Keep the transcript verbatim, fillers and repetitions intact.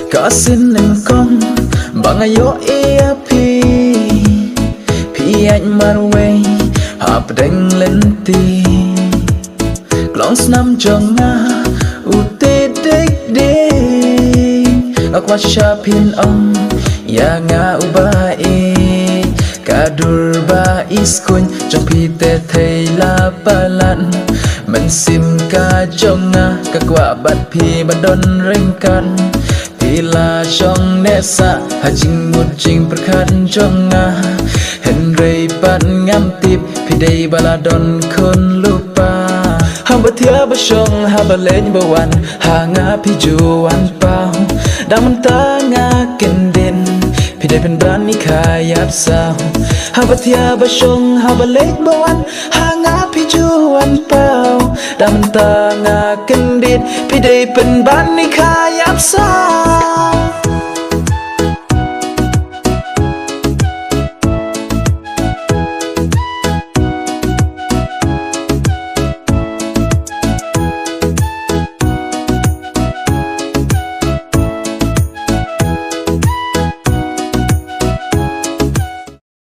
có xin đừng con bằng ai yo e pi pi anh man way hấp đánh lên ti lòng năm trong nga u tê đích đê aku syapin om ya nga u ba e kadur ba iskun trong pi te thei la palan mình sim ka trong nga ka kwa bat pi ban don reng kan Bila trong nesa hajing mujing perkan jonga Henry pat ngam tip pidai baladon kun lupa Hamba tiaba shong hamba leny bawan hanga pijuan pau Daman tanga kendin pidai penbani kayap sao Hamba tiaba shong hamba leny bawan hanga pijuan pau Daman tanga kendin pidai penbani kayap sao